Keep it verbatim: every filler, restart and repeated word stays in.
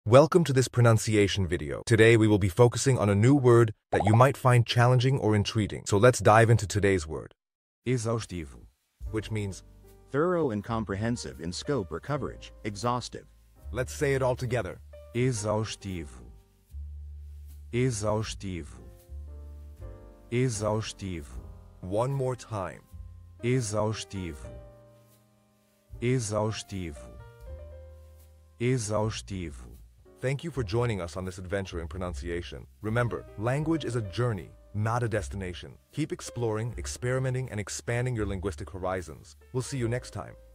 Welcome to this pronunciation video. Today we will be focusing on a new word that you might find challenging or intriguing. So let's dive into today's word, Exaustivo, which means thorough and comprehensive in scope or coverage, exhaustive. let's say it all together. exaustivo, exaustivo, exaustivo, One more time. exaustivo, exaustivo, exaustivo. Thank you for joining us on this adventure in pronunciation. Remember, language is a journey, not a destination. Keep exploring, experimenting, and expanding your linguistic horizons. We'll see you next time.